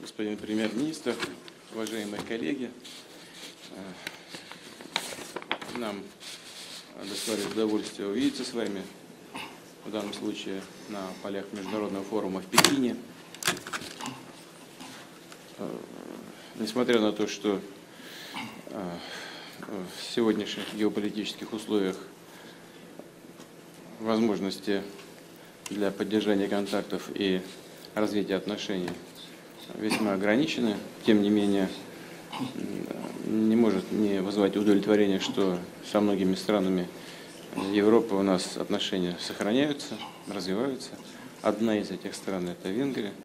Господин премьер-министр, уважаемые коллеги, нам доставляет удовольствие увидеться с вами, в данном случае на полях Международного форума в Пекине. Несмотря на то, что в сегодняшних геополитических условиях возможности для поддержания контактов и развития отношений весьма ограничены, тем не менее не может не вызывать удовлетворения, что со многими странами Европы у нас отношения сохраняются, развиваются. Одна из этих стран – это Венгрия.